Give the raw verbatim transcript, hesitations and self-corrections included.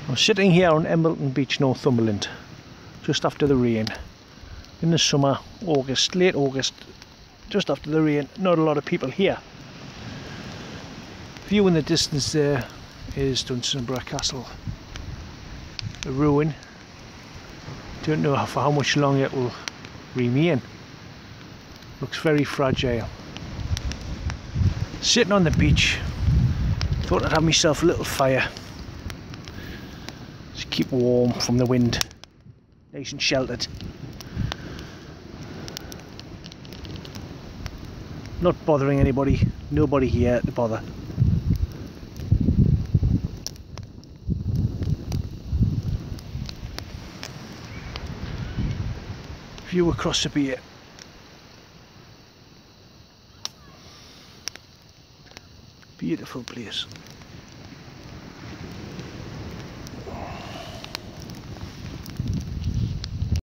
I'm sitting here on Embleton Beach, Northumberland, just after the rain. In the summer, August, late August, just after the rain, not a lot of people here. View in the distance there is Dunstanburgh Castle, a ruin. Don't know for how much longer it will remain. Looks very fragile. Sitting on the beach, thought I'd have myself a little fire. Just keep warm from the wind, nice and sheltered. Not bothering anybody, nobody here to bother. View across the bay. Beautiful place.